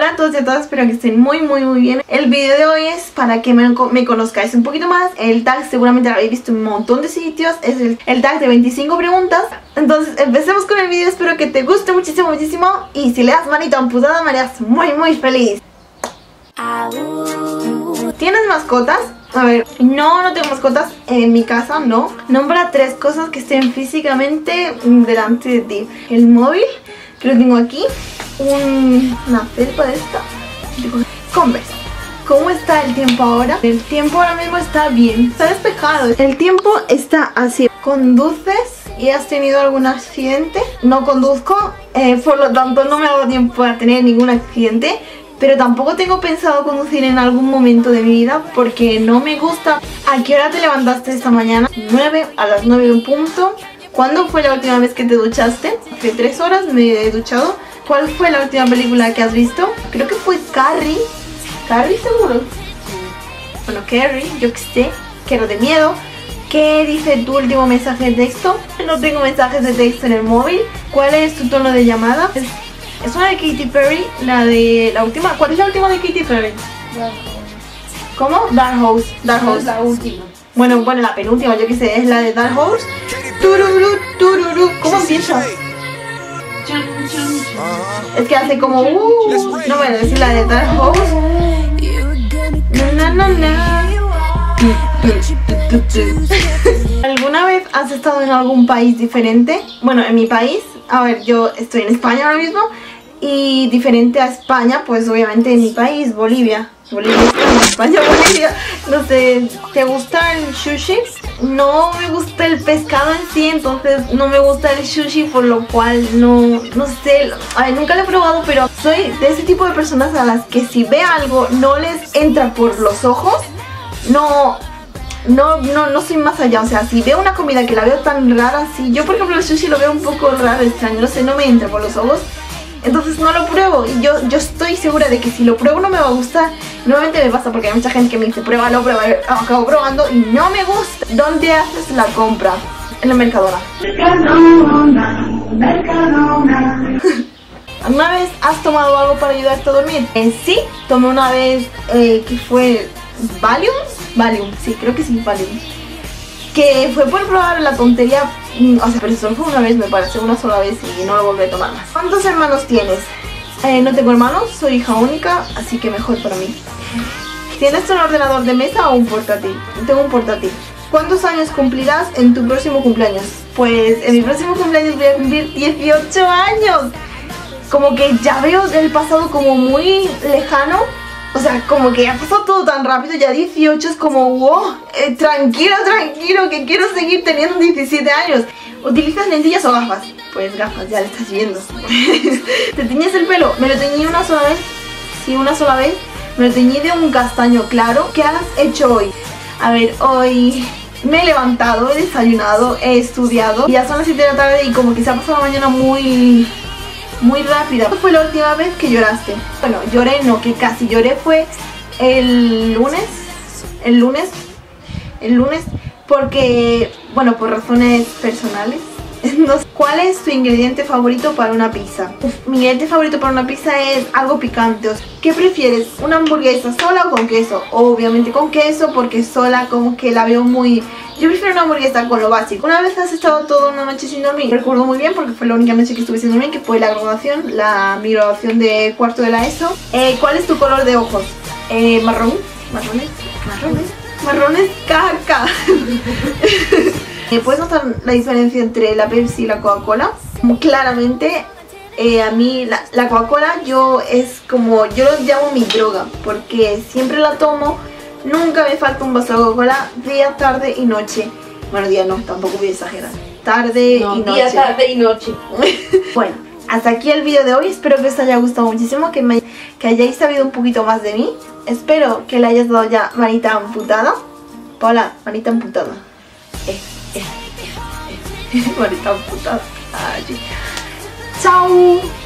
Hola a todos y a todas, espero que estén muy bien. El video de hoy es para que me conozcáis un poquito más. El tag seguramente lo habéis visto en un montón de sitios. Es el tag de 25 preguntas. Entonces empecemos con el video, espero que te guste muchísimo. Y si le das manita amputada me harás muy feliz. ¿Tienes mascotas? A ver, no tengo mascotas en mi casa, no. Nombra 3 cosas que estén físicamente delante de ti. El móvil, que lo tengo aquí. Una felpa de esta. Converse. ¿Cómo está el tiempo ahora? El tiempo ahora mismo está bien, está despejado. El tiempo está así. ¿Conduces y has tenido algún accidente? No conduzco, por lo tanto no me ha dado tiempo a tener ningún accidente. Pero tampoco tengo pensado conducir en algún momento de mi vida porque no me gusta. ¿A qué hora te levantaste esta mañana? A las 9 en punto. ¿Cuándo fue la última vez que te duchaste? Hace 3 horas me he duchado. ¿Cuál fue la última película que has visto? Creo que fue Carrie. ¿Carrie seguro? Bueno, Carrie, yo que sé, que era de miedo. ¿Qué dice tu último mensaje de texto? No tengo mensajes de texto en el móvil. ¿Cuál es tu tono de llamada? Es una de Katy Perry, la última. ¿Cuál es la última de Katy Perry? Dark Horse. ¿Cómo? Dark Horse. Es la última. Bueno, la penúltima, yo que sé, es la de Dark Horse. Tururú. ¿Cómo empieza? Es que hace como no voy a decir la de Dark Horse. ¿Alguna vez has estado en algún país diferente? Bueno, en mi país, a ver, yo estoy en España ahora mismo. Y diferente a España, pues obviamente en mi país, Bolivia, España, Bolivia. No sé, ¿te gusta el sushi? No me gusta el pescado en sí, entonces no me gusta el sushi, por lo cual no sé. A ver, nunca lo he probado, pero soy de ese tipo de personas a las que si ve algo no les entra por los ojos, no soy más allá. O sea, si veo una comida que la veo tan rara, si yo por ejemplo el sushi lo veo un poco raro, extraño, no sé, no me entra por los ojos. Entonces no lo pruebo y yo estoy segura de que si lo pruebo no me va a gustar. Nuevamente me pasa porque hay mucha gente que me dice pruébalo, acabo probando y no me gusta. ¿Dónde haces la compra? En la Mercadona. ¿Alguna vez has tomado algo para ayudarte a dormir? Sí, tomé una vez que fue Valium, sí, creo que sí, Valium. Que fue por probar la tontería, o sea, pero solo fue una vez, me parece, una sola vez y no lo volví a tomar más. ¿Cuántos hermanos tienes? No tengo hermanos, soy hija única, así que mejor para mí. ¿Tienes un ordenador de mesa o un portátil? Tengo un portátil. ¿Cuántos años cumplirás en tu próximo cumpleaños? Pues en mi próximo cumpleaños voy a cumplir 18 años. Como que ya veo el pasado como muy lejano. O sea, como que ha pasado todo tan rápido, ya 18 es como, wow, tranquilo, que quiero seguir teniendo 17 años. ¿Utilizas lentillas o gafas? Pues gafas, ya le estás viendo. ¿Te tiñes el pelo? Me lo teñí una sola vez. Sí, una sola vez. Me lo teñí de un castaño claro. ¿Qué has hecho hoy? A ver, hoy me he levantado, he desayunado, he estudiado. Y ya son las 7 de la tarde y como que se ha pasado la mañana muy rápida. ¿Cuándo fue la última vez que lloraste? Bueno, lloré, no, que casi lloré fue el lunes, porque, bueno, por razones personales. No sé. ¿Cuál es tu ingrediente favorito para una pizza? Mi ingrediente favorito para una pizza es algo picante. ¿Qué prefieres? ¿Una hamburguesa sola o con queso? Obviamente con queso, porque sola como que la veo muy... Yo prefiero una hamburguesa con lo básico. Una vez has estado toda una noche sin dormir. Recuerdo muy bien porque fue la única noche que estuve sin dormir, que fue mi graduación de cuarto de la ESO. ¿Cuál es tu color de ojos? Marrones caca. ¿Puedes notar la diferencia entre la Pepsi y la Coca-Cola? Claramente, a mí la Coca-Cola yo lo llamo mi droga, porque siempre la tomo. Nunca me falta un vaso de Coca-Cola día, tarde y noche. Bueno, día no, tampoco voy a exagerar. Tarde y noche. Día, tarde y noche. Bueno, hasta aquí el video de hoy. Espero que os haya gustado muchísimo, que hayáis sabido un poquito más de mí. Espero que le hayas dado ya manita amputada. Paula, manita amputada. Manita amputada. Chao.